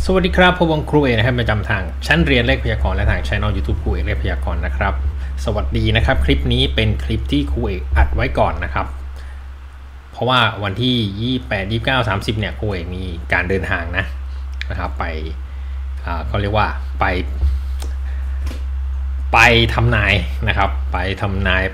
สวัสดีครับพบกับครูเอกนะครับประจำทางชั้นเรียนเลขพยากรณ์และทางช่อง YouTube ครูเอกเลขพยากรณ์นะครับสวัสดีนะครับคลิปนี้เป็นคลิปที่ครูเอกอัดไว้ก่อนนะครับเพราะว่าวันที่28 29 30เนี่ยครูเอกมีการเดินทางนะครับไปเขาเรียกว่าไปทำนายนะครับไปทำนาย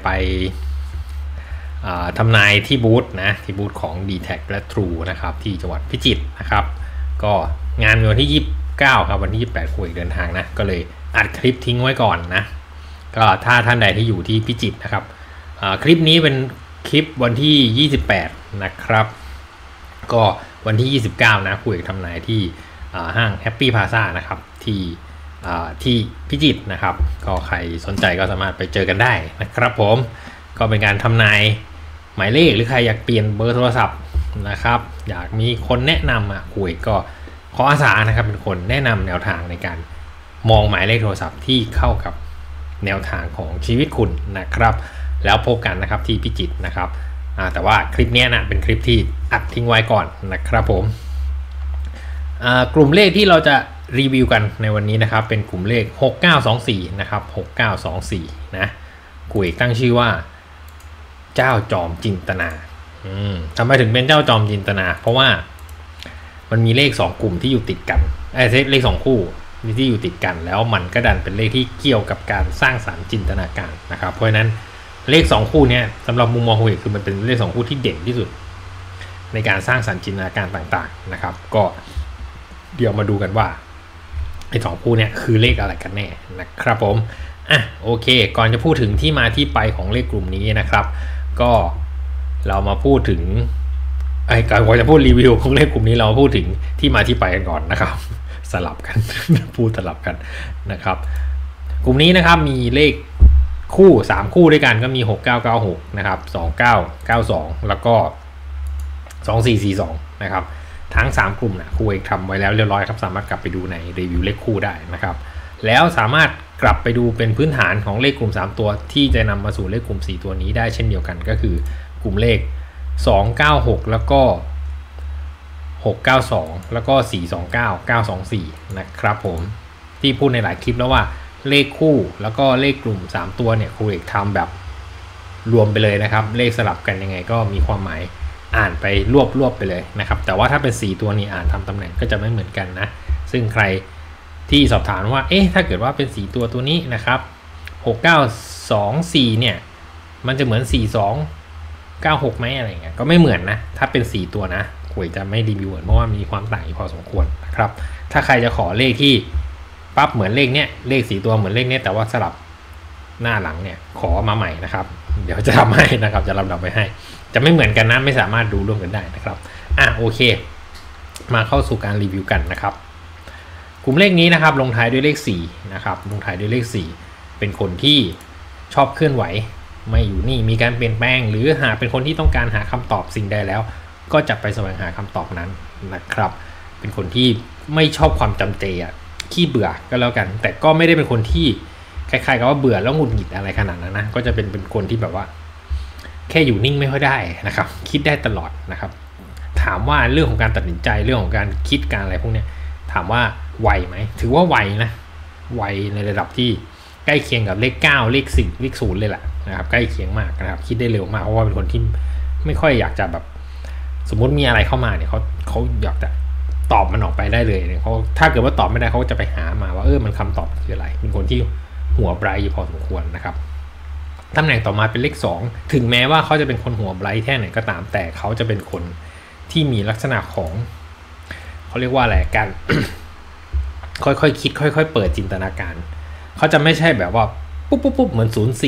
ทำนายที่บูธที่บูธของ D-Tag และ True นะครับที่จังหวัดพิจิตรนะครับก็งานวันที่29ครับวันที่28ครูเอกเดินทางก็เลยอัดคลิปทิ้งไว้ก่อนก็ถ้าท่านใดที่อยู่ที่พิจิตรนะครับคลิปนี้เป็นคลิปวันที่28นะครับก็วันที่29ครูเอกทำนายที่ห้าง Happy Plaza นะครับที่พิจิตรนะครับก็ใครสนใจก็สามารถไปเจอกันได้นะครับผมก็เป็นการทำนายหมายเลขหรือใครอยากเปลี่ยนเบอร์โทรศัพท์นะครับอยากมีคนแนะนำครูเอกก็ขออาสานะครับเป็นคนแนะนำแนวทางในการมองหมายเลขโทรศัพท์ที่เข้ากับแนวทางของชีวิตคุณนะครับแล้วพบกันนะครับที่พิจิตรนะครับแต่ว่าคลิปนี้เป็นคลิปที่อัดทิ้งไว้ก่อนนะครับผมกลุ่มเลขที่เราจะรีวิวกันในวันนี้นะครับเป็นกลุ่มเลข6924นะครับ6924ครูเอกตั้งชื่อว่าเจ้าจอมจินตนาทำไมถึงเป็นเจ้าจอมจินตนาเพราะว่ามันมีเลข2กลุ่มที่อยู่ติดกันเลข2คู่ที่อยู่ติดกันแล้วมันก็ดันเป็นเลขที่เกี่ยวกับการสร้างสรรค์จินตนาการนะครับเพราะฉะนั้นเลข2คู่นี้สำหรับมุมมองครูเอกคือมันเป็นเลข2คู่ที่เด่นที่สุดในการสร้างสรรค์จินตนาการต่างๆนะครับก็เดี๋ยวมาดูกันว่าไอ้2คู่นี้คือเลขอะไรกันแน่นะครับผมโอเคก่อนจะพูดถึงที่มาที่ไปของเลขกลุ่มนี้นะครับก็เรามาพูดถึงก่อนจะพูดรีวิวของเลขกลุ่มนี้เราพูดถึงที่มาที่ไปกันก่อนนะครับสลับกัน พูดสลับกันนะครับกลุ่มนี้นะครับมีเลขคู่3คู่ด้วยกันก็มี6996นะครับ2992แล้วก็2442นะครับทั้ง3กลุ่มครูเอกทำไว้แล้วเรียบร้อยครับสามารถกลับไปดูในรีวิวเลขคู่ได้นะครับแล้วสามารถกลับไปดูเป็นพื้นฐานของเลขกลุ่ม3ตัวที่จะนำมาสู่เลขกลุ่ม4ตัวนี้ได้เช่นเดียวกันก็คือกลุ่มเลข296แล้วก็692แล้วก็429 924นะครับผมที่พูดในหลายคลิปแล้วว่าเลขคู่แล้วก็เลขกลุ่ม3ตัวเนี่ยครูเอกทำแบบรวมไปเลยนะครับเลขสลับกันยังไงก็มีความหมายอ่านไปรวบไปเลยนะครับแต่ว่าถ้าเป็น4ตัวนี้อ่านทำตำแหน่งก็จะไม่เหมือนกันซึ่งใครที่สอบถามว่าถ้าเกิดว่าเป็น4ตัวนี้นะครับ6924เนี่ยมันจะเหมือน4296ไหมอะไรเงี้ยก็ไม่เหมือนถ้าเป็น4ตัวครูเอกจะไม่รีวิวเพราะว่ามีความต่างพอสมควรนะครับถ้าใครจะขอเลขที่ปั๊บเหมือนเลขเนี้ยเลข4ตัวเหมือนเลขเนี้ยแต่ว่าสลับหน้าหลังเนี่ยขอมาใหม่นะครับเดี๋ยวจะทำให้นะครับจะลำดับไปให้จะไม่เหมือนกันไม่สามารถดูร่วมกันได้นะครับโอเคมาเข้าสู่การรีวิวกันนะครับกลุ่มเลขนี้นะครับลงท้ายด้วยเลข4นะครับลงท้ายด้วยเลข4เป็นคนที่ชอบเคลื่อนไหวไม่อยู่นี่มีการเปลี่ยนแปลงหรือหากเป็นคนที่ต้องการหาคำตอบสิ่งใดแล้วก็จะไปแสวงหาคำตอบนั้นนะครับเป็นคนที่ไม่ชอบความจำเจขี้เบื่อก็แล้วกันแต่ก็ไม่ได้เป็นคนที่คล้ายๆกับว่าเบื่อแล้วหงุดหงิดอะไรขนาดนั้นก็จะเป็นคนที่แบบว่าแค่อยู่นิ่งไม่ค่อยได้นะครับคิดได้ตลอดนะครับถามว่าเรื่องของการตัดสินใจเรื่องของการคิดการอะไรพวกนี้ถามว่าไวไหมถือว่าไวไวในระดับที่ใกล้เคียงกับเลข9เลข10เลข0เลยแหละนะครับใกล้เคียงมากนะครับคิดได้เร็วมากเพราะว่าเป็นคนที่ไม่ค่อยอยากจะแบบสมมุติมีอะไรเข้ามาเนี่ยเขาอยากจะตอบมันออกไปได้เลยเขาถ้าเกิดว่าตอบไม่ได้เขาจะไปหามาว่ามันคำตอบคืออะไรเป็นคนที่หัวไบรท์พอสมควรนะครับตำแหน่งต่อมาเป็นเลข2ถึงแม้ว่าเขาจะเป็นคนหัวไบรท์แค่ไหนก็ตามแต่เขาจะเป็นคนที่มีลักษณะของเขาเรียกว่าอะไรการ ค่อยๆคิดค่อยๆเปิดจินตนาการเขาจะไม่ใช่แบบว่าปุ๊บเหมือน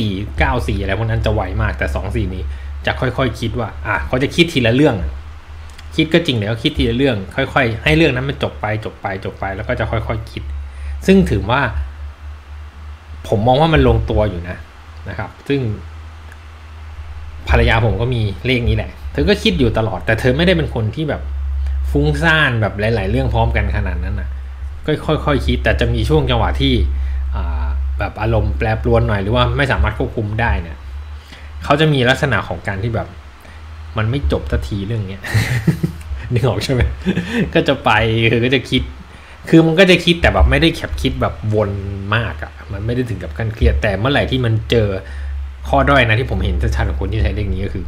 0494อะไรพวกนั้นจะไวมากแต่24นี้จะค่อยๆคิดว่าเขาจะคิดทีละเรื่องคิดก็จริงแต่ก็คิดทีละเรื่องค่อยๆให้เรื่องนั้นมันจบไปแล้วก็จะค่อยๆคิดซึ่งถือว่าผมมองว่ามันลงตัวอยู่นะครับซึ่งภรรยาผมก็มีเลขนี้แหละเธอก็คิดอยู่ตลอดแต่เธอไม่ได้เป็นคนที่แบบฟุ้งซ่านแบบหลายๆเรื่องพร้อมกันขนาดนั้นก็ค่อยๆคิดแต่จะมีช่วงจังหวะที่แบบอารมณ์แปรปรวนหน่อยหรือว่าไม่สามารถควบคุมได้เนี่ยเขาจะมีลักษณะของการที่แบบมันไม่จบสักทีเรื่องนี้ นึกออกใช่ไหมก็จะไปคือก็จะคิดคือมันก็จะคิดแต่แบบไม่ได้คิดแบบวนมากอ่ะมันไม่ได้ถึงกับขั้นเครียดแต่เมื่อไหร่ที่มันเจอข้อด้อยนะที่ผมเห็นชัดๆของคนที่ใช้เลขนี้ก็คือ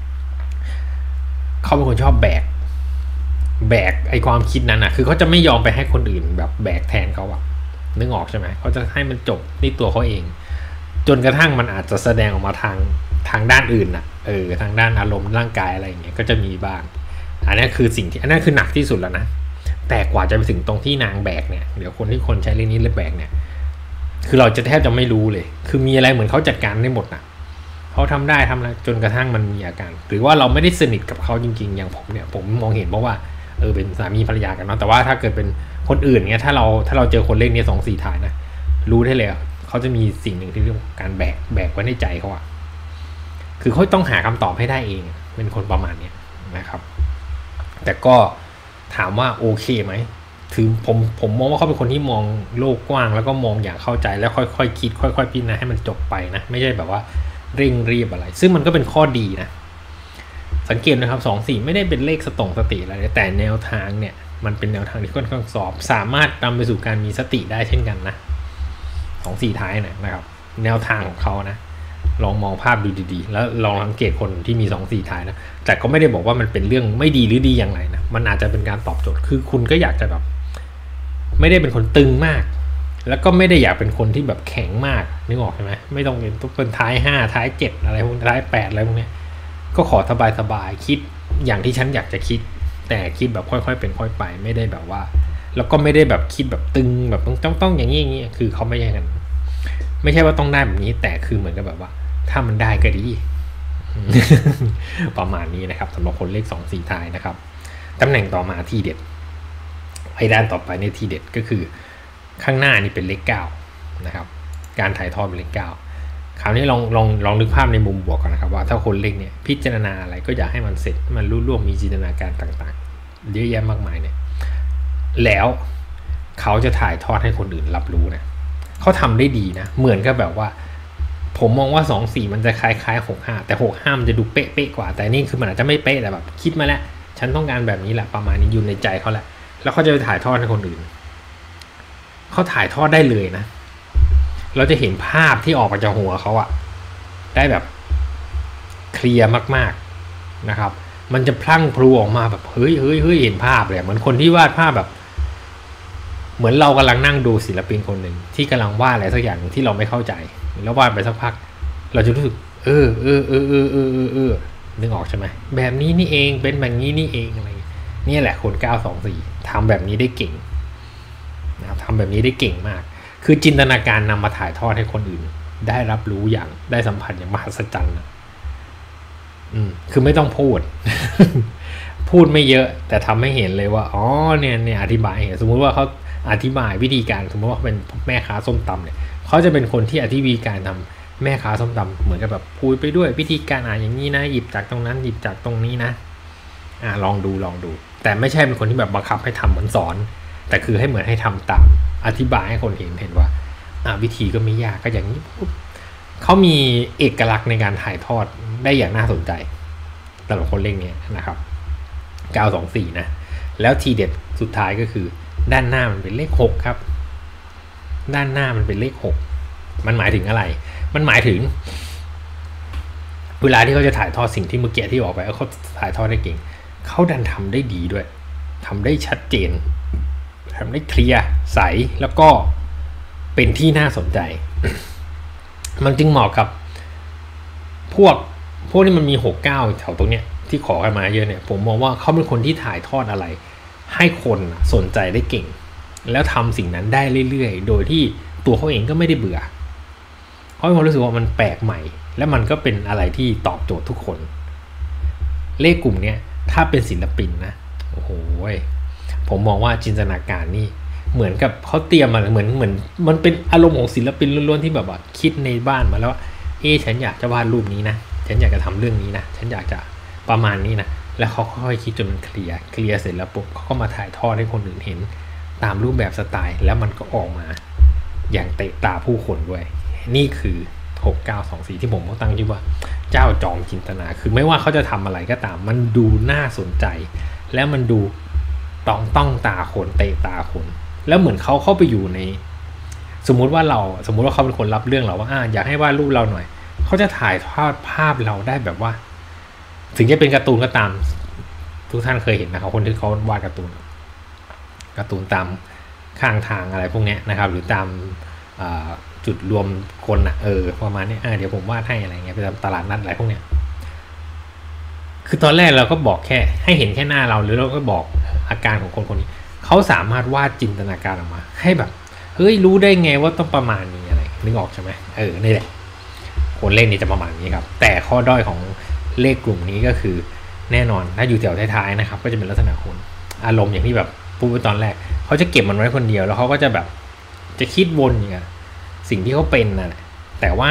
เขาเป็นคนชอบแบกไอความคิดนั้นอ่ะคือเขาจะไม่ยอมไปให้คนอื่นแบบแบกแทนเขาอ่ะนึกออกใช่ไหมเขาจะให้มันจบที่ตัวเขาเองจนกระทั่งมันอาจจะแสดงออกมาทางด้านอื่นน่ะทางด้านอารมณ์ร่างกายอะไรอย่างเงี้ยก็จะมีบ้างอันนี้คือสิ่งที่อันนั้นคือหนักที่สุดแล้วนะแต่กว่าจะไปถึงตรงที่นางแบกเนี่ยเดี๋ยวคนใช้เรื่องนี้เล่นแบกเนี่ยคือเราจะแทบจะไม่รู้เลยคือมีอะไรเหมือนเขาจัดการได้หมดนะเขาทำได้ทำอะไรจนกระทั่งมันมีอาการหรือว่าเราไม่ได้สนิทกับเขาจริงๆอย่างผมเนี่ยผมมองเห็นเพราะว่าเป็นสามีภรรยากันเนาะแต่ว่าถ้าเกิดเป็นคนอื่นเนี่ยถ้าเราเจอคนเลขนี้2-4ถ่ายนะรู้ได้เลยเขาจะมีสิ่งหนึ่งที่เรียกการแบกไว้ในใจเขาอะคือเขาต้องหาคำตอบให้ได้เองเป็นคนประมาณนี้นะครับแต่ก็ถามว่าโอเคไหมถือผมมองว่าเขาเป็นคนที่มองโลกกว้างแล้วก็มองอย่างเข้าใจแล้วค่อยๆคิดค่อยๆพิจารณาให้มันจบไปนะไม่ใช่แบบว่าเร่งรีบอะไรซึ่งมันก็เป็นข้อดีนะสังเกตนะครับ2-4ไม่ได้เป็นเลขสติอะไรแต่แนวทางเนี่ยมันเป็นแนวทางที่ค่อนข้างสอบสามารถนำไปสู่การมีสติได้เช่นกันนะ2-4ท้ายนะครับแนวทางของเขานะลองมองภาพดูดีๆแล้วลองสังเกตคนที่มี2-4ท้ายนะแต่ก็ไม่ได้บอกว่ามันเป็นเรื่องไม่ดีหรือดีอย่างไรนะมันอาจจะเป็นการตอบโจทย์คือคุณก็อยากจะแบบไม่ได้เป็นคนตึงมากแล้วก็ไม่ได้อยากเป็นคนที่แบบแข็งมากนึกออกใช่ไหมไม่ต้องเป็นท้าย5ท้าย7อะไรพวกท้าย8อะไรพวกนี้ก็ขอสบายๆคิดอย่างที่ฉันอยากจะคิดแต่คิดแบบค่อยๆเป็นค่อยไปไม่ได้แบบว่าแล้วก็ไม่ได้แบบคิดแบบตึงแบบต้องอย่างนี้คือเขาไม่ใช่กันไม่ใช่ว่าต้องได้แบบนี้แต่คือเหมือนกับแบบว่าถ้ามันได้ก็ดี ประมาณนี้นะครับสำหรับคนเลข2-4ท้ายนะครับตำแหน่งต่อมาที่เด็ดไอ้ด้านต่อไปเนี่ยที่เด็ดก็คือข้างหน้านี่เป็นเลข9นะครับการถ่ายทอดเป็นเลข9คราวนี้ลองนึกภาพในมุมบวกก่อนนะครับว่าถ้าคนเลขเนี่ยพิจารณาอะไรก็อยากให้มันเสร็จมันรู้ร่วมมีจินตนาการต่างๆเยอะแยะมากมายเนี่ยแล้วเขาจะถ่ายทอดให้คนอื่นรับรู้นะเขาทำได้ดีนะเหมือนกับแบบว่าผมมองว่า2-4มันจะคล้ายๆ6-5แต่6-5มันจะดูเป๊ะกว่าแต่นี่คือมันอาจจะไม่เป๊ะแต่แบบคิดมาแล้วฉันต้องการแบบนี้แหละประมาณนี้อยู่ในใจเขาแหละแล้วเขาจะไปถ่ายทอดให้คนอื่นเขาถ่ายทอดได้เลยนะเราจะเห็นภาพที่ออกมาจากหัวเขาอะได้แบบเคลียร์มากๆนะครับมันจะพลั่งพลูออกมาแบบเฮ้ยเห็นภาพเลยเหมือนคนที่วาดภาพแบบเหมือนเรากำลังนั่งดูศิลปินคนหนึ่งที่กำลังวาดอะไรสักอย่างที่เราไม่เข้าใจแล้ววาดไปสักพักเราจะรู้สึกนึกออกใช่ไหมแบบนี้นี่เองเป็นแบบนี้นี่เองอะไรนี่แหละคน924ทำแบบนี้ได้เก่งนะครับทำแบบนี้ได้เก่งมากคือจินตนาการนำมาถ่ายทอดให้คนอื่นได้รับรู้อย่างได้สัมผัสอย่างมหัศจรรย์คือไม่ต้องพูด พูดไม่เยอะแต่ทำให้เห็นเลยว่าอ๋อเนี่ยอธิบายเห็นสมมุติว่าเขาอธิบายวิธีการสมมติว่าเป็นแม่ค้าส้มตำเนี่ยเขาจะเป็นคนที่อธิบายการทำแม่ค้าส้มตำเหมือนกับแบบพูดไปด้วยวิธีการอย่างนี้นะหยิบจากตรงนั้นหยิบจากตรงนี้นะลองดูแต่ไม่ใช่เป็นคนที่แบบบังคับให้ทำเหมือนสอนแต่คือให้เหมือนให้ทำตามอธิบายให้คนเห็นว่าวิธีก็ไม่ยากก็อย่างนี้เขามีเอกลักษณ์ในการถ่ายทอดได้อย่างน่าสนใจสำหรับคนเล่นนี้นะครับ924นะแล้วทีเด็ดสุดท้ายก็คือด้านหน้ามันเป็นเลข6ครับด้านหน้ามันเป็นเลข6มันหมายถึงอะไรมันหมายถึงเวลาที่เขาจะถ่ายทอดสิ่งที่เมื่อกี้ที่บอกไปเขาถ่ายทอดได้เก่งเขาดันทำได้ดีด้วยทำได้ชัดเจนทำได้เคลียร์ใสแล้วก็เป็นที่น่าสนใจ มันจึงเหมาะกับพวกที่มันมี69แถวตรงเนี้ยที่ขอกันมาเยอะเนี่ยผมมองว่าเขาเป็นคนที่ถ่ายทอดอะไรให้คนสนใจได้เก่งแล้วทำสิ่งนั้นได้เรื่อยๆโดยที่ตัวเขาเองก็ไม่ได้เบื่อเขาเป็นคนรู้สึกว่ามันแปลกใหม่และมันก็เป็นอะไรที่ตอบโจทย์ทุกคนเลขกลุ่มเนี้ยถ้าเป็นศิลปินนะโอ้โหผมมองว่าจินตนาการนี่เหมือนกับเขาเตรียมมาเหมือนมันเป็นอารมณ์ของศิลปินล้วนๆที่แบบว่าคิดในบ้านมาแล้วว่าฉันอยากจะวาดรูปนี้นะฉันอยากจะทำเรื่องนี้นะฉันอยากจะประมาณนี้นะแล้วเขาค่อยๆคิดจนมันเคลียร์เสร็จแล้วปุ๊บเขาก็มาถ่ายทอดให้คนอื่นเห็นตามรูปแบบสไตล์แล้วมันก็ออกมาอย่างเตะตาผู้คนด้วยนี่คือ6924ที่ผมตั้งชื่อว่าเจ้าจอมจินตนาคือไม่ว่าเขาจะทำอะไรก็ตามมันดูน่าสนใจและมันดูต้องตาคนเตะตาคนแล้วเหมือนเขาเข้าไปอยู่ในสมมุติว่าเขาเป็นคนรับเรื่องเราว่าอยากให้วาดรูปเราหน่อยเขาจะถ่ายทอดภาพเราได้แบบว่าถึงจะเป็นการ์ตูนก็ตามทุกท่านเคยเห็นนะครับคนที่เขาวาดการ์ตูนตามข้างทางอะไรพวกนี้นะครับหรือตามจุดรวมคนประมาณนี้เดี๋ยวผมวาดให้อะไรเงี้ยไปตามตลาดนัดอะไรพวกเนี้ยคือตอนแรกเราก็บอกแค่ให้เห็นแค่หน้าเราหรือเราก็บอกอาการของคนนี้เขาสามารถวาดจินตนาการออกมาให้แบบเฮ้ยรู้ได้ไงว่าต้องประมาณนี้อะไรนึกออกใช่ไหมนี่แหละคนเล่นนี่จะประมาณนี้ครับแต่ข้อด้อยของเลขกลุ่มนี้ก็คือแน่นอนถ้าอยู่แถวท้ายๆนะครับก็จะเป็นลักษณะคนอารมณ์อย่างที่แบบพูดไปตอนแรกเขาจะเก็บมันไว้คนเดียวแล้วเขาก็จะแบบจะคิดวนอย่างเงี้ยสิ่งที่เขาเป็นนะแต่ว่า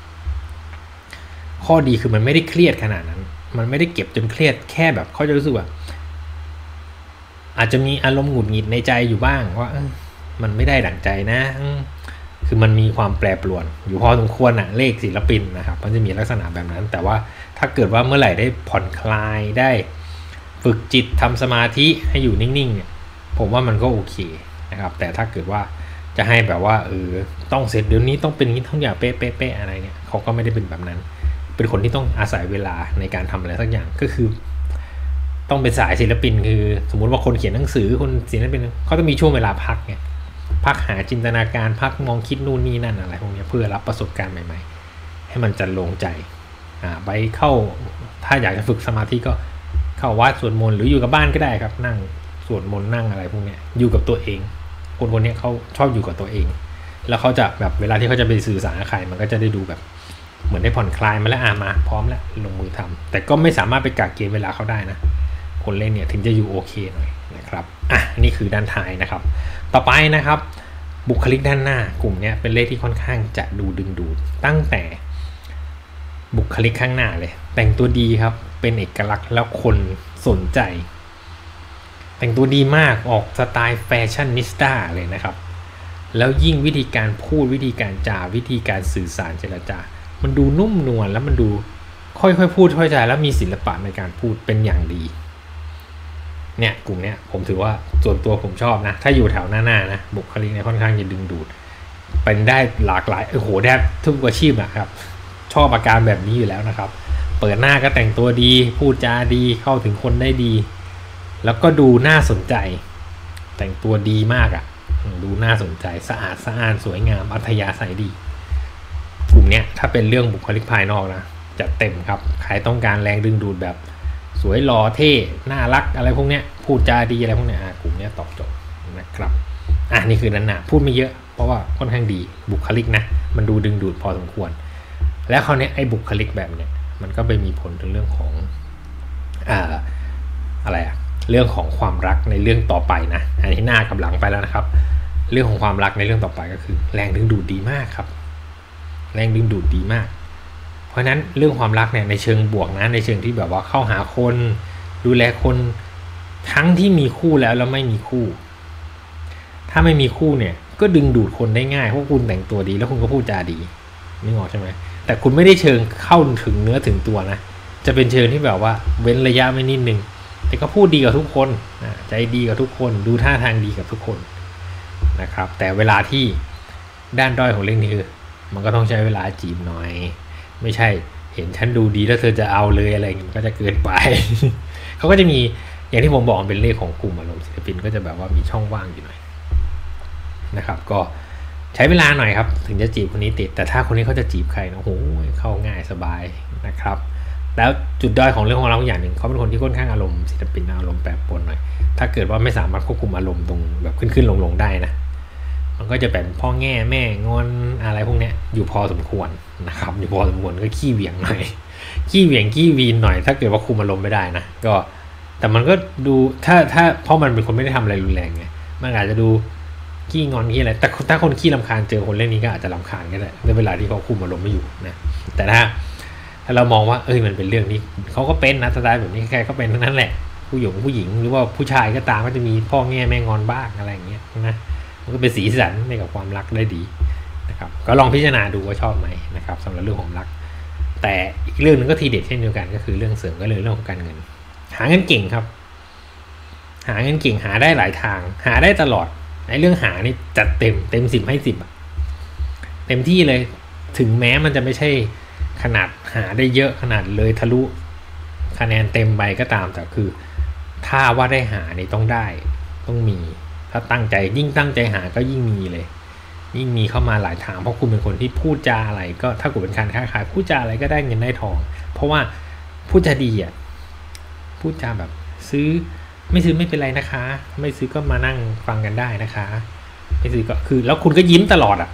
ข้อดีคือมันไม่ได้เครียดขนาดนั้นมันไม่ได้เก็บจนเครียดแค่แบบเขาจะรู้สึกว่าอาจจะมีอารมณ์หงุดหงิดในใจอยู่บ้างว่ามันไม่ได้ดั่งใจนะคือมันมีความแปรปรวนอยู่พอสมควรเลขศิลปินนะครับมันจะมีลักษณะแบบนั้นแต่ว่าถ้าเกิดว่าเมื่อไหร่ได้ผ่อนคลายได้ฝึกจิตทำสมาธิให้อยู่นิ่งๆเนี่ยผมว่ามันก็โอเคนะครับแต่ถ้าเกิดว่าจะให้แบบว่าต้องเสร็จเดี๋ยวนี้ต้องเป็นนี้ต้องอย่างเป๊ะๆอะไรเนี่ยเขาก็ไม่ได้เป็นแบบนั้นเป็นคนที่ต้องอาศัยเวลาในการทำอะไรสักอย่างก็คือต้องเป็นสายศิลปินคือสมมุติว่าคนเขียนหนังสือคนศิลปินเขาต้องมีช่วงเวลาพักไงพักหาจินตนาการพักมองคิดนู่นนี่นั่นอะไรพวกนี้เพื่อรับประสบการณ์ใหม่ๆให้มันจะลงใจไปเข้าถ้าอยากจะฝึกสมาธิก็เข้าวัดสวดมนต์หรืออยู่กับบ้านก็ได้ครับนั่งสวดมนต์นั่งอะไรพวกนี้อยู่กับตัวเองคนนี้เขาชอบอยู่กับตัวเองแล้วเขาจะแบบเวลาที่เขาจะไปสื่อสารกับใครมันก็จะได้ดูแบบเหมือนได้ผ่อนคลายมาแล้วมาพร้อมแล้วลงมือทำแต่ก็ไม่สามารถไปกักเกณฑ์เวลาเขาได้นะคนเล่นเนี่ยถึงจะอยู่โอเคหน่อยนะครับนี่คือด้านท้ายนะครับต่อไปนะครับบุคลิกด้านหน้ากลุ่มนี้เป็นเลขที่ค่อนข้างจะดูดึงดูดตั้งแต่บุคลิกข้างหน้าเลยแต่งตัวดีครับเป็นเอกลักษณ์แล้วคนสนใจแต่งตัวดีมากออกสไตล์แฟชั่นนิสต้าเลยนะครับแล้วยิ่งวิธีการพูดวิธีการจาวิธีการสื่อสารเจรจามันดูนุ่มนวลแล้วมันดูค่อยๆพูดค่อยๆจาแล้วมีศิลปะในการพูดเป็นอย่างดีเนี่ยกลุ่มเนี้ยผมถือว่าส่วนตัวผมชอบนะถ้าอยู่แถวหน้านะบุคลิกเนี่ยค่อนข้างจะดึงดูดเป็นได้หลากหลายแทบทุกอาชีพนะครับชอบอาการแบบนี้อยู่แล้วนะครับเปิดหน้าก็แต่งตัวดีพูดจาดีเข้าถึงคนได้ดีแล้วก็ดูน่าสนใจแต่งตัวดีมากดูน่าสนใจสะอาดสะอ้านสวยงามอัธยาศัยดีกลุ่มเนี้ยถ้าเป็นเรื่องบุคลิกภายนอกนะจัดเต็มครับใครต้องการแรงดึงดูดแบบสวยหล่อเท่น่ารักอะไรพวกเนี้ยพูดจาดีอะไรพวกเนี้ยกลุ่มเนี้ยตอบโจทย์นะครับนี่คือนั้นพูดไม่เยอะเพราะว่าค่อนข้างดีบุคลิกนะมันดูดึงดูดพอสมควรแล้วคราวนี้ไอ้บุคลิกแบบเนี้ยมันก็ไปมีผลถึงเรื่องของอะไรเรื่องของความรักในเรื่องต่อไปนะอันนี้หน้ากับหลังไปแล้วนะครับเรื่องของความรักในเรื่องต่อไปก็คือแรงดึงดูดดีมากครับแรงดึงดูดดีมากเพราะฉะนั้นเรื่องความรักเนี่ยในเชิงบวกนะในเชิงที่แบบว่าเข้าหาคนดูแลคนทั้งที่มีคู่แล้วไม่มีคู่ถ้าไม่มีคู่เนี่ยก็ดึงดูดคนได้ง่ายเพราะคุณแต่งตัวดีแล้วคุณก็พูดจาดีนึกออกใช่ไหมแต่คุณไม่ได้เชิงเข้าถึงเนื้อถึงตัวนะจะเป็นเชิงที่แบบว่าเว้นระยะไม่นิดนึงแต่ก็พูดดีกับทุกคนใจดีกับทุกคนดูท่าทางดีกับทุกคนนะครับแต่เวลาที่ด้านด้อยของเรื่องนี้คือมันก็ต้องใช้เวลาจีบหน่อยไม่ใช่เห็นฉันดูดีแล้วเธอจะเอาเลยอะไรอย่างนี้มันก็จะเกินไป เขาก็จะมีอย่างที่ผมบอกเป็นเลขของกลุ่มอารมณ์ศิลปินก็จะแบบว่ามีช่องว่างอยู่หน่อยนะครับก็ใช้เวลาหน่อยครับถึงจะจีบคนนี้ติดแต่ถ้าคนนี้เขาจะจีบใครนะโอ้โหเข้าง่ายสบายนะครับแล้วจุดด้อยของเรื่องของเราอย่างหนึ่งเขาเป็นคนที่ค่อนข้างอารมณ์ศิลปินอารมณ์แปรปรวนหน่อยถ้าเกิดว่าไม่สามารถควบคุมอารมณ์ตรงแบบขึ้นลงได้นะมันก็จะเป็นพ่อแง่แม่งอนอะไรพวกนี้อยู่พอสมควรนะครับอยู่พอสมควรก็ขี้เหวี่ยงหน่อยขี้เหวี่ยงขี้วีนหน่อยถ้าเกิดว่าคุมอารมณ์ไม่ได้นะก็แต่มันก็ดูถ้าเพราะมันเป็นคนไม่ได้ทำอะไรรุนแรงไงมันอาจจะดูขี้งอนขี้อะไรแต่ถ้าคนขี้รำคาญเจอคนเล่นนี้ก็อาจจะรำคาญก็ได้ในเวลาที่เขาคุมอารมณ์ไม่อยู่นะแต่ถ้าเรามองว่ามันเป็นเรื่องนี้เขาก็เป็นนะสไตล์แบบนี้ใครก็เป็นทั้งนั้นแหละผู้หญิงหรือว่าผู้ชายก็ตามก็จะมีพ่อแง่แม่งอนบ้างอะไรอย่างเงี้ยนะมันก็เป็นสีสันในกับความรักได้ดีนะครับก็ลองพิจารณาดูว่าชอบไหมนะครับสำหรับเรื่องของรักแต่อีกเรื่องนึงก็ทีเด็ดเช่นเดียวกันก็คือเรื่องเสริมก็เลยเรื่องของการเงินหาเงินเก่งครับหาเงินเก่งหาได้หลายทางหาได้ตลอดไอ้เรื่องหานี่จัดเต็ม10ให้10เต็มที่เลยถึงแม้มันจะไม่ใช่ขนาดหาได้เยอะขนาดเลยทะลุคะแนนเต็มไปก็ตามแต่คือถ้าว่าได้หานี่ต้องมีถ้าตั้งใจยิ่งตั้งใจหาก็ยิ่งมีเลยยิ่งมีเข้ามาหลายทางเพราะคุณเป็นคนที่พูดจาอะไรก็ถ้าคุณเป็นการค้าขายพูดจาอะไรก็ได้เงินได้ทองเพราะว่าพูดจาดีอ่ะพูดจาแบบซื้อไม่ซื้อไม่เป็นไรนะคะไม่ซื้อก็มานั่งฟังกันได้นะคะไม่ซื้อก็คือแล้วคุณก็ยิ้มตลอดอ่ะ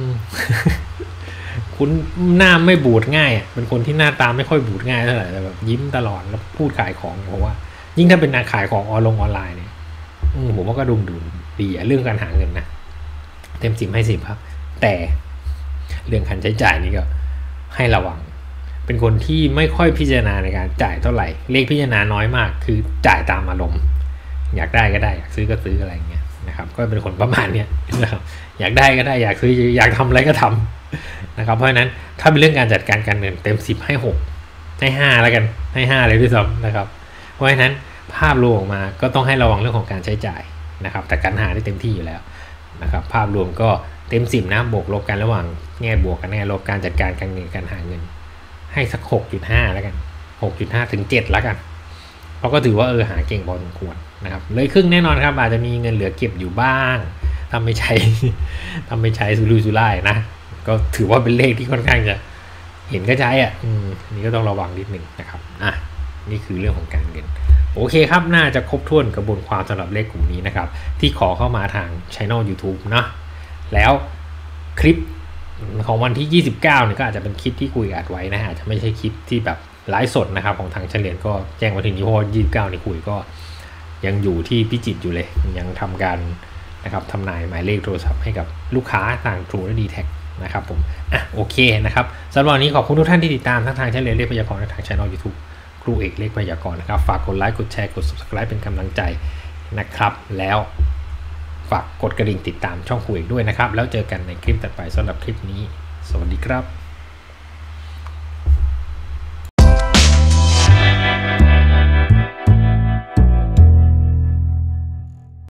คุณหน้าไม่บูดง่ายอ่ะเป็นคนที่หน้าตาไม่ค่อยบูดง่ายเท่าไหร่แต่แบบยิ้มตลอดแล้วพูดขายของเพราะว่ายิ่งถ้าเป็นนักขายของออนไลน์เนี่ยผมว่าก็ดุนดีเรื่องการหาเงินนะเต็ม10ให้10ครับแต่เรื่องการใช้จ่ายนี่ก็ให้ระวังเป็นคนที่ไม่ค่อยพิจารณาในการจ่ายเท่าไหร่เลขพิจารณาน้อยมากคือจ่ายตามอารมณ์อยากได้ก็ได้อยากซื้อก็ซื้ออะไรเงี้ยนะครับก็เป็นคนประมาณนี้นะครับอยากได้ก็ได้อยากซื้ออยากทำอะไรก็ทำนะครับเพราะฉะนั้นถ้าเป็นเรื่องการจัดการการเงินเต็ม10ให้6ให้5แล้วกันให้5เลยด้วยซ้ำนะครับเพราะฉะนั้นภาพรวมออกมาก็ต้องให้ระวังเรื่องของการใช้จ่ายนะครับแต่การหาได้เต็มที่อยู่แล้วนะครับภาพรวมก็เต็ม10นะบวกลบกันระหว่างแง่บวกกับแง่ลบการจัดการการเงินการหาเงินให้สัก 6.5 แล้วกัน 6.5 ถึง 7 แล้วกันเพราะก็ถือว่าหาเก่งพอสมควรนะครับเลยครึ่งแน่นอนครับอาจจะมีเงินเหลือเก็บอยู่บ้างทำไม่ใช้สุรุ่ยสุร่ายนะก็ถือว่าเป็นเลขที่ค่อนข้างจะเห็นก็ใช้นี่ก็ต้องระวังนิดนึงนะครับนี่คือเรื่องของการเงินโอเคครับน่าจะครบถ้วนกระบวนความสำหรับเลขกลุ่มนี้นะครับที่ขอเข้ามาทาง Channel YouTube นะแล้วคลิปของวันที่29เนี่ยก็อาจจะเป็นคลิปที่คุยอัดไว้นะอาจจะไม่ใช่คลิปที่แบบไลฟ์สดนะครับของทางเฉลียนก็แจ้งมาถึงนี้เพราะ29นี่คุยก็ยังอยู่ที่พิจิตรอยู่เลยยังทำการนะครับทำนายหมายเลขโทรศัพท์ให้กับลูกค้าทาง True และ D-Tag นะครับผมโอเคนะครับสำหรับวันนี้ขอบคุณทุกท่านที่ติดตามทั้งทางเฉลียนเลขพยากรณ์และทาง Channel YouTube ครูเอกเลขพยากรณ์นะครับฝากกดไลค์กดแชร์กด Subscribe เป็นกำลังใจนะครับแล้วฝากกดกระดิ่งติดตามช่องครูเอกด้วยนะครับแล้วเจอกันในคลิปต่อไปสำหรับคลิปนี้สวัสดีครับ